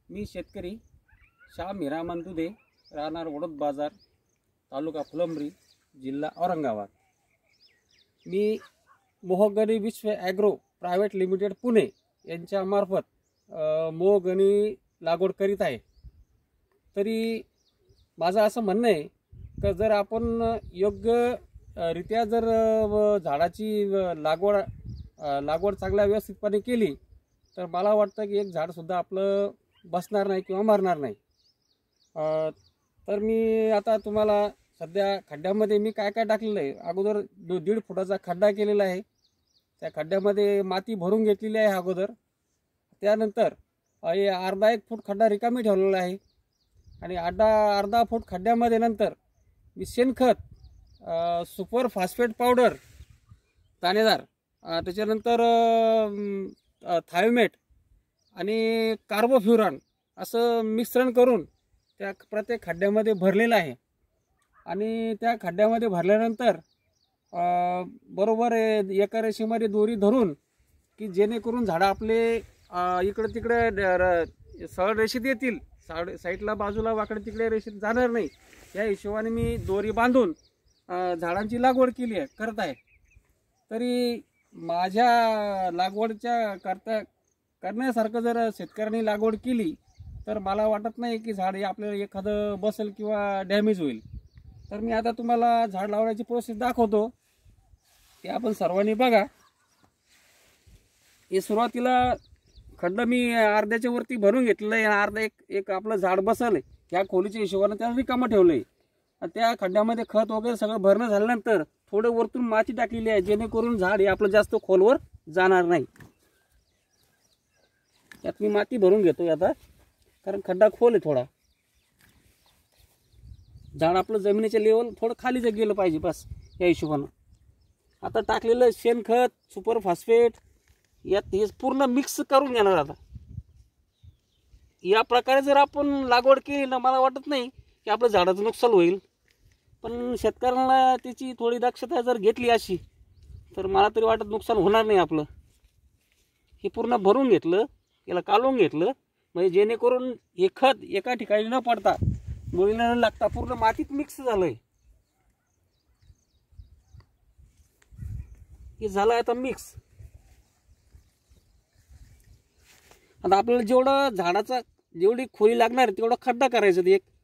मी शेतकरी श्याम हिरामन दुधे, राहणार वडोद बाजार, तालुका फुलंब्री, जिल्हा औरंगाबाद। मी mahogany Vishwa agro private limited Pune यांच्या मार्फत मोहगनी लागवड करीत आहे। तरी माझं असं म्हणणं आहे की जर आपण योग्य रित्या जर झाडाची लागवड चांगल्या व्यवस्थितपणे केली तर मला वाटतं की एक झाड सुद्धा आपलं बसणार नाही किंवा मरणार नाही। तर मी आता तुम्हाला सध्या खड्ड्यामध्ये मी काय काय टाकलेलं आहे। अगोदर 1.5 फुटाचा खड्डा केलेला आहे। त्या खड्ड्यामध्ये माती भरून घेतलेली आहे अगोदर। त्यानंतर अर्धा 1 फूट खड्डा रिकामी ठेवलेला आहे आणि अर्धा फूट खड्ड्यामध्ये नंतर मी शेणखत, सुपर फॉस्फेट पावडर दाणेदार, त्याच्यानंतर थायोमेट आणि कार्बोफ्युरॉन असं मिश्रण करून त्या प्रत्येक खड्ड्यामध्ये भरलेलं आहे। आणि त्या खड्ड्यामध्ये भरल्यानंतर बरोबर एका रेषेमध्ये दोरी धरून की जेणेकरून झाडं आपले इकडे तिकडे सरळ रेषेत येतील, साईडला बाजूला वाकडे तिकडे रेषेत जाणार नाही, या हिशोबाने मी दोरी बांधून झाडांची लागवड करत आहे। तरी माझ्या लागवडच्या करण्यासारखं जर शेतकऱ्यांनी लागवड केली तर मला वाटत नाही की झाड आपल्याला एखादं बसेल किंवा डॅमेज होईल। तर मी आता तुम्हाला झाड लावण्याची प्रोसेस दाखवतो, ते आपण सर्वांनी बघा। हे सुरुवातीला खड्डा मी अर्ध्याच्या वरती भरून घेतलेलं आहे, अर्धा एक आपलं झाड बसल ह्या खोलीच्या हिशोबाने त्याला रिकामं ठेवलं आहे। त्या खड्ड्यामध्ये खत वगैरे सगळं भरणं झाल्यानंतर थोडं वरतून माती टाकलेली आहे जेणेकरून झाड हे आपलं जास्त खोलवर जाणार नाही। त्यात मी माती भरून घेतोय आता, कारण खड्डा खोल आहे थोडा, झाड आपलं जमिनीच्या लेवल थोडं खाली गेलं पाहिजे बस या हिशोबानं। आता टाकलेलं शेणखत, सुपर फॉस्फेट यात हे पूर्ण मिक्स करून घेणार। आता या प्रकारे जर आपण लागवड केली ना मला वाटत नाही की आपल्या झाडाचं नुकसान होईल, पण शेतकऱ्यांना त्याची थोडी दक्षता जर घेतली अशी तर मला तरी वाटत नुकसान होणार नाही आपलं। हे पूर्ण भरून घेतलं, याला कालवून घेतलं, म्हणजे जेणेकरून हे खत एका ठिकाणी न पडता, मुळीला न लागता पूर्ण मातीत मिक्स झालंय। हे झालं आता मिक्स। आता आपल्याला जेवढं झाडाचा जेवढी खोली लागणार तेवढा खड्डा करायचा, एक